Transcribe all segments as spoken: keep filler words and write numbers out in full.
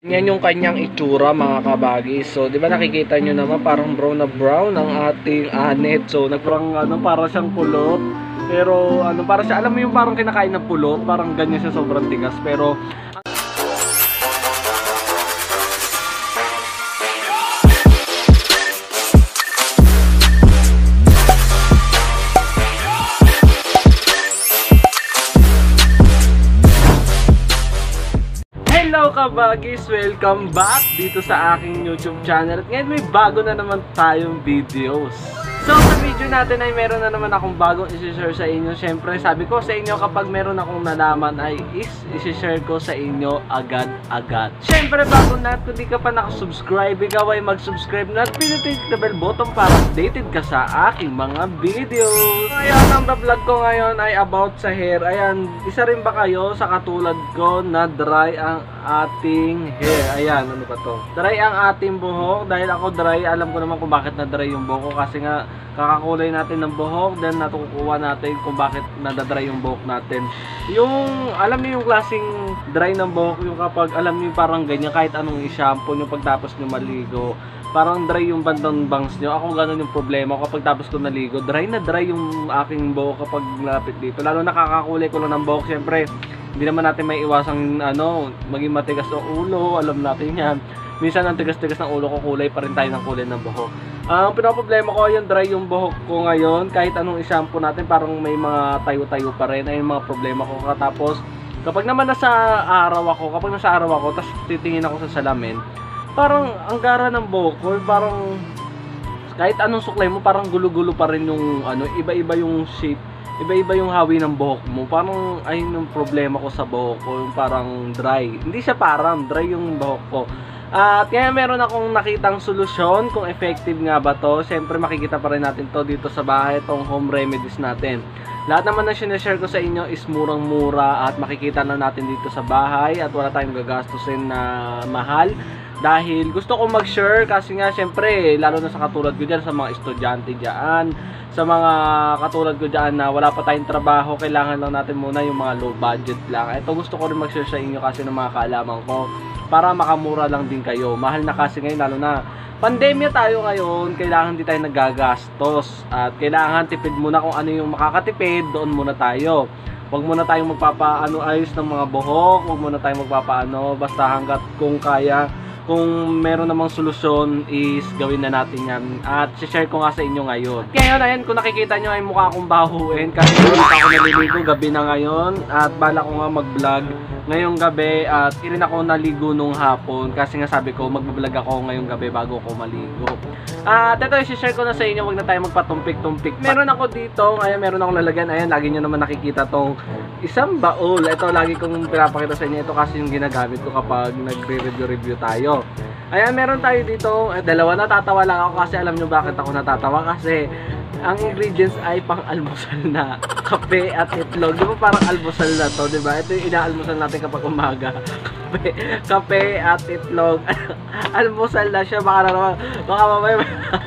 Yan yung kanyang itsura mga kabagis. So, di ba nakikita nyo naman parang brown na brown ang ating anet. So, nagparang ano, para siyang pulot. Pero ano, para siya, alam mo yung parang kinakain ng pulot, parang ganyan siya, sobrang tigas. Pero hello kabagis! Welcome back dito sa aking YouTube channel. At ngayon may bago na naman tayong videos. So sa video natin ay meron na naman akong bagong isi-share sa inyo. Siyempre sabi ko sa inyo kapag meron akong nalaman ay is isi-share ko sa inyo agad-agad. Siyempre bago na, kung di ka pa nakasubscribe, ikaw ay mag-subscribe na at pinutin the bell button para updated ka sa aking mga videos. Ngayon ang vlog ko ngayon ay about sa hair. Ayan, isa rin ba kayo sa katulad ko na dry ang ating hair? Ayan, ano ba to? Dry ang ating buhok. Dahil ako dry, alam ko naman kung bakit na dry yung buhok ko. Kasi nga kakakulay natin ng buhok, then natukukuha natin kung bakit nadadry yung buhok natin. Yung, alam niyo yung klaseng dry ng buhok, yung kapag alam niyo parang ganyan, kahit anong i-shampoo nyo pagtapos nyo maligo, parang dry yung bandang bangs nyo. Ako ganun yung problema kapag tapos ko naligo, dry na dry yung aking buhok kapag lapit dito. Lalo nakakakulay ko lang ng buhok, syempre hindi naman natin may iwasang ano, maging matigas ang ulo, alam natin yan. Minsan ang tigas-tigas ng ulo ko, kulay pa rin tayo ng kulay ng buhok. Ang uh, pinaproblema ko yung dry yung buhok ko ngayon. Kahit anong i-shampoo natin, parang may mga tayo-tayo pa rin. Ayun yung mga problema ko. Tapos, kapag naman nasa araw ako, kapag nasa araw ako, tapos titingin ako sa salamin, parang ang gara ng buhok ko, parang kahit anong suklay mo, parang gulo-gulo pa rin yung ano, iba-iba yung shape. Iba-iba yung hawi ng buhok mo. Parang ayun yung problema ko sa buhok ko, yung parang dry. Hindi siya parang dry yung buhok ko. At kaya meron akong nakitang solusyon kung effective nga ba to. Siyempre makikita pa rin natin to dito sa bahay, itong home remedies natin. Lahat naman na sinashare ko sa inyo is murang-mura at makikita na natin dito sa bahay at wala tayong gagastusin na mahal. Dahil gusto ko mag-share kasi nga siyempre lalo na sa katulad ko dyan, sa mga estudyante dyan, sa mga katulad ko dyan na wala pa tayong trabaho, kailangan lang natin muna yung mga low budget lang. Ito gusto ko rin mag-share sa inyo kasi ng mga kaalaman ko para makamura lang din kayo. Mahal na kasi ngayon, lalo na pandemya tayo ngayon, kailangan di tayo nagagastos at kailangan tipid muna kung ano yung makakatipid, doon muna tayo. Huwag muna tayong magpapaano ayos ng mga buhok, huwag muna tayong magpapaano, basta hanggat kung kaya. Kung meron namang solusyon is gawin na natin yan. At share ko nga sa inyo ngayon. Ngayon, ayan, kung nakikita nyo ay mukha akong bahuin kasi hindi pa ako naliligo, gabi na ngayon. At bala ko nga mag-vlog ngayong gabi. At hindi rin ako naligo nung hapon kasi nga sabi ko mag-vlog ako ngayong gabi bago ako maligo. At ito, share ko na sa inyo, wag na tayo magpatumpik-tumpik. Meron ako dito, ayan, meron akong lalagyan. Ayan, lagi nyo naman nakikita tong isang baul. Ito, lagi kong pinapakita sa inyo. Ito kasi yung ginagamit ko kapag nagre-review-review tayo. Ayan, meron tayo dito, eh, dalawa. Natatawa lang ako kasi alam nyo bakit ako natatawa. Kasi ang ingredients ay pang almusal na kape at itlog. Di ba parang almusal na to, di ba? Ito yung inaalmusal natin kapag umaga. Kape, kape at itlog. Almusal na siya. Baka naman, baka mamaya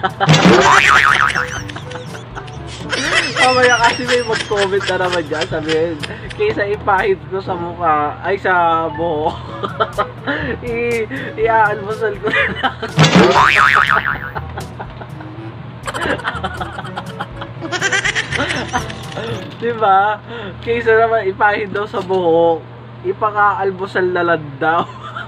mamaya kasi may mag-comment na naman dyan, sabihin kaysa ipahid ko sa mukha ay sa buhok i i-almusal ko na lang. Diba? Kaysa naman ipahid daw sa buhok, ipaka-almusal na lang daw.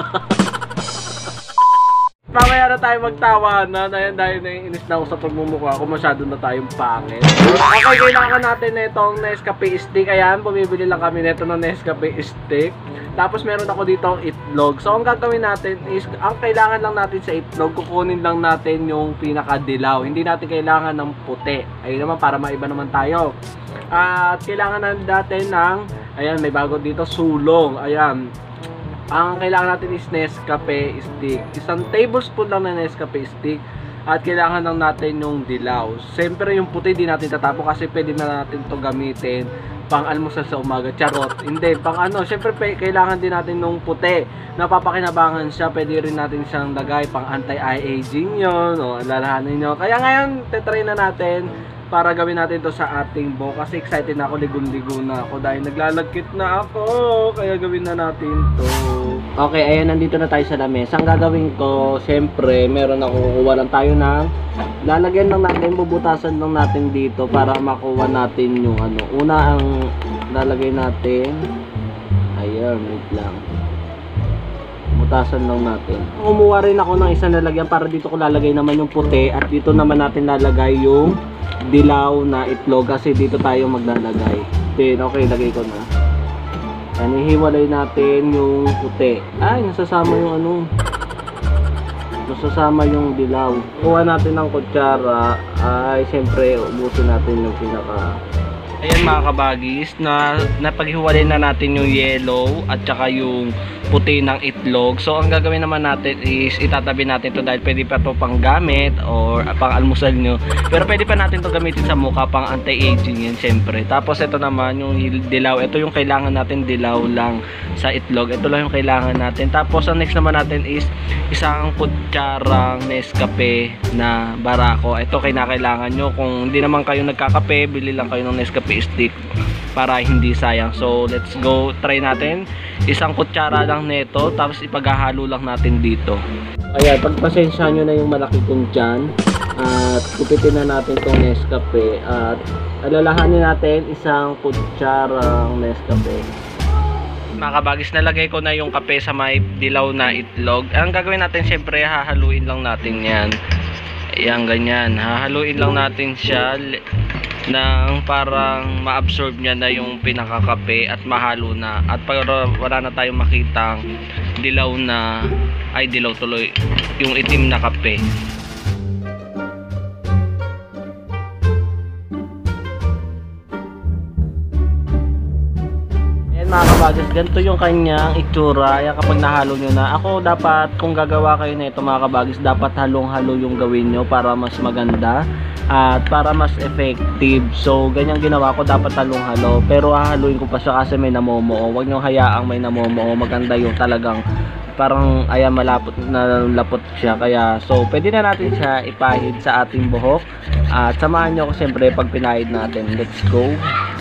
Mamaya na tayo magtawanan. Ayan, dahil naiinis na ako sa pagmumukha ko, masyado na tayong pangit. Okay, kailangan natin na itong Nescafe stick. Ayan, bumibili lang kami nito ng Nescafe stick. Tapos meron ako dito ang itlog. So ang gagawin natin is, ang kailangan lang natin sa itlog, kukunin lang natin yung pinakadilaw. Hindi natin kailangan ng puti. Ayun naman, para maiba naman tayo. At kailangan natin ng, ayan, may bago dito, sulong. Ayan. Ang kailangan natin is Nescafe stick. Isang tablespoon lang na Nescafe stick. At kailangan lang natin yung dilaw. Siyempre yung puti di natin tatapo kasi pwede na natin to gamitin pang almusal sa umaga. Charot. Hindi, pang ano. Siyempre kailangan din natin nung puti. Napapakinabangan siya. Pwede rin natin siyang lagay pang anti-eye aging yun. O lalahanin nyo. Kaya ngayon, tetry na natin para gawin natin to sa ating buhok. Kasi excited na ako, ligon-ligo na ako dahil naglalagkit na ako. Kaya gawin na natin to. Okay, ayan, nandito na tayo sa lamesa. Ang gagawin ko, syempre, meron ako kukuha lang tayo ng lalagyan lang natin, bubutasan lang natin dito para makuha natin yung ano. Una ang lalagay natin, ayan, wait lang. Butasan lang natin. Kumuha rin ako ng isang lalagyan para dito ko lalagay naman yung puti at dito naman natin lalagay yung dilaw na itlog kasi dito tayo maglalagay. Then, okay, lagay ko na. Yan, ihiwalay natin yung puti. Ay, nasasama yung ano. Nasasama yung dilaw. Kuha natin ng kutsara. Ay, siyempre, ubusin natin yung pinaka... Ayan mga kabagis, na napaghiwalay na natin yung yellow at saka yung puti ng itlog. So ang gagawin naman natin is itatabi natin to dahil pwede pa to pang gamit or pang almusal nyo. Pero pwede pa natin to gamitin sa mukha pang anti-aging yan syempre. Tapos ito naman yung dilaw, ito yung kailangan natin dilaw lang sa itlog. Ito lang yung kailangan natin. Tapos ang next naman natin is isang kutsarang Nescafe na Barako. Ito kinakailangan nyo. Kung hindi naman kayo nagkakape, bili lang kayo ng Nescafe stick para hindi sayang. So let's go, try natin. Isang kutsara lang nito, tapos ipaghahalo lang natin dito. Ayan, pagpasensya nyo na yung malaki kong dyan. At kupitin na natin itong Nescafe. At alalahanin natin isang kutsarang Nescafe. Mga kabagis, nalagay ko na yung kape sa may dilaw na itlog. Ang gagawin natin, syempre hahaluin lang natin yan. Ayan, ganyan. Hahaluin lang natin siya nang parang ma-absorb niya na yung pinakakape at mahalo na. At para wala na tayong makitang dilaw na, ay dilaw tuloy, yung itim na kape. Mga kabagis, ganito yung kanyang itsura. Ayan, kapag nahalo nyo na, ako dapat, kung gagawa kayo na ito mga kabagis, dapat halong-halo yung gawin nyo para mas maganda at para mas effective. So ganyan ginawa ko, dapat halong-halo, pero hahaluin ko pa siya kasi may namomoo. Huwag nyo hayaang may namomoo, maganda yung talagang parang ayan, malapot na lapot siya. Kaya so pwede na natin siya ipahid sa ating buhok at samahan nyo ko siyempre pag pinahid natin. Let's go.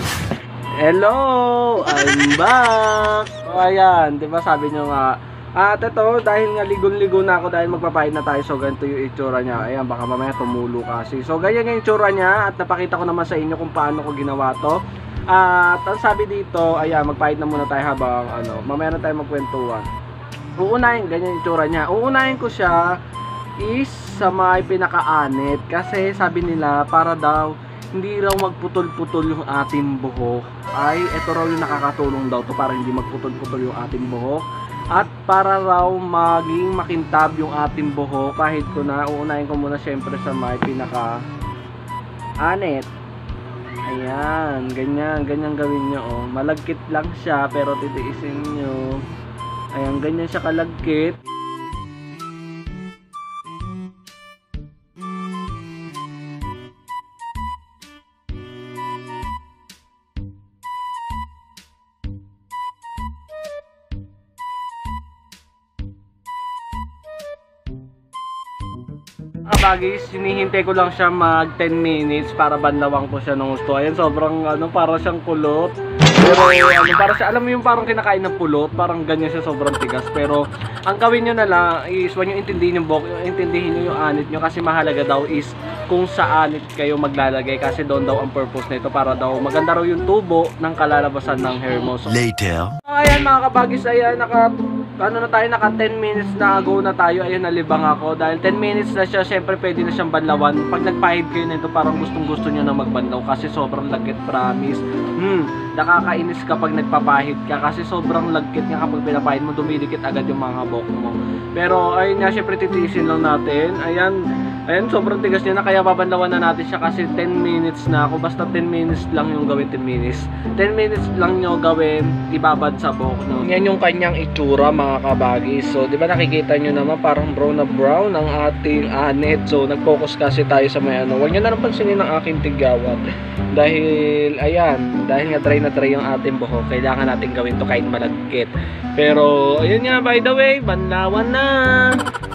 Hello! I'm back! O ayan, diba sabi nyo nga. At ito, dahil nga ligon-ligo na ako dahil magpapahid na tayo. So ganito yung itsura niya. Ayan, baka mamaya tumulo kasi. So ganyan yung itsura niya. At napakita ko naman sa inyo kung paano ko ginawa to. At ang sabi dito, ayan, magpahid na muna tayo habang ano, mamaya na tayo magkwentuhan. Uunahin, ganyan yung itsura niya. Uunahin ko siya is sa may pinaka-anit. Kasi sabi nila, para daw hindi raw magputol-putol yung ating buhok. Ay, ito raw yung nakakatulong daw to para hindi magputol-putol yung ating buhok. At para raw maging makintab yung ating buhok, kahit ko na, uunahin ko muna syempre sa may pinaka-anit. Ayan, ganyan, ganyan gawin nyo. Oh. Malagkit lang siya, pero titiisin nyo. Ayan, ganyan siya kalagkit. Kabagis, hinihintay ko lang siya mag ten minutes para banlawang ko siya ng gusto. Ayan, sobrang ano, para siyang kulot. Pero ano, para siya, alam mo yung parang kinakain ng pulot, parang ganyan siya, sobrang tigas. Pero ang gawin nyo na lang is, huwag nyo intindihin yung buhok, intindihin nyo yung anit nyo kasi mahalaga daw is kung sa anit kayo maglalagay kasi doon daw ang purpose nito para daw maganda raw yung tubo ng kalalabasan ng hair mo. So, later. Ayan mga kabagis, ayan, naka ano na tayo, naka ten minutes na go na tayo. Ayun, nalibang ako dahil ten minutes na siya. Syempre pwede na siyang banlawan. Pag nagpahid kayo nito, parang gustong gusto nyo na magbanlaw kasi sobrang lagkit, promise. Hmm, nakakainis kapag nagpapahid ka kasi sobrang lagkit nga. Kapag pinapahid mo, dumidikit agad yung mga buhok mo. Pero ayun nga, syempre titiisin lang natin. Ayan, ayan, sobrang tigas niya na kaya babanlawan na natin siya kasi ten minutes na ako. Basta ten minutes lang yung gawin, ten minutes. ten minutes lang nyo gawin, ibabad sa buhok nyo. Yan yung kanyang itsura mga kabagis. So, di ba nakikita nyo naman parang brown na brown ang ating anit. So, nag-focus kasi tayo sa may ano. Huwag nyo na napansinin ang aking tigawat. Dahil, ayan, dahil nga try na try yung ating buhok, kailangan natin gawin to kahit malagkit. Pero, ayun nga, by the way, banlawan na. At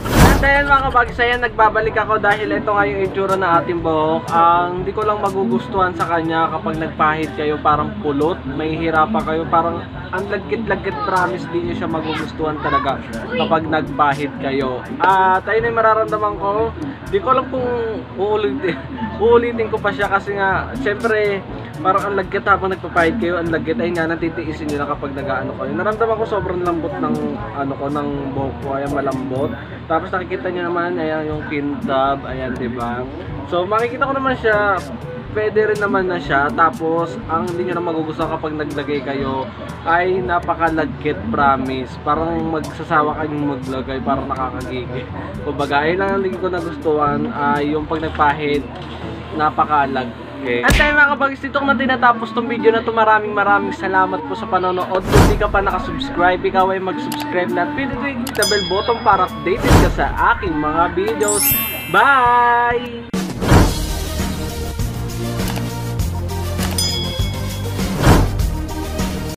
ayan mga kabags, ayan nagbabalik ako dahil ito nga yung itsura na ating buhok. Ang hindi ko lang magugustuhan sa kanya kapag nagpahid kayo parang pulot, may hirapan kayo, parang ang lagkit-lagkit, promise di nyo siya magugustuhan talaga kapag nagpahid kayo. At ayun yung mararamdaman ko, di ko alam kung uulitin, uulitin ko pa siya kasi nga, syempre, parang ang lagkit habang nagpapahid kayo, ang lagkit ay nga natitiisin nyo na kapag nag-ano kayo. Naramdaman ko sobrang lambot ng ano ko, ng buhok ko, ayan malambot. Tapos nakikita nyo naman, ayan yung kintab, ayan diba? So makikita ko naman siya, pwede rin naman na siya. Tapos ang hindi nyo na magugustuhan kapag naglagay kayo ay napakalagkit, promise. Parang magsasawa kayong maglagay, parang nakakagigil. Kumbaga, ayun lang ang hindi ko nagustuhan, ay yung pag nagpahid, napakalagkit. Okay. At tayo mga kabags, dito ko na tinatapos tong video na to. Maraming maraming salamat po sa panonood. Kung hindi ka pa nakasubscribe, ikaw ay mag-subscribe na at pindutin the bell button para updated ka sa aking mga videos. Bye!